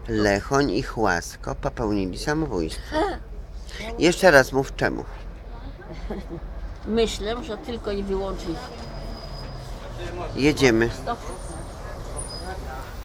Lechoń i Chłasko popełnili samobójstwo. Jeszcze raz mów czemu. Myślę, że tylko i wyłącznie Jedziemy. stop.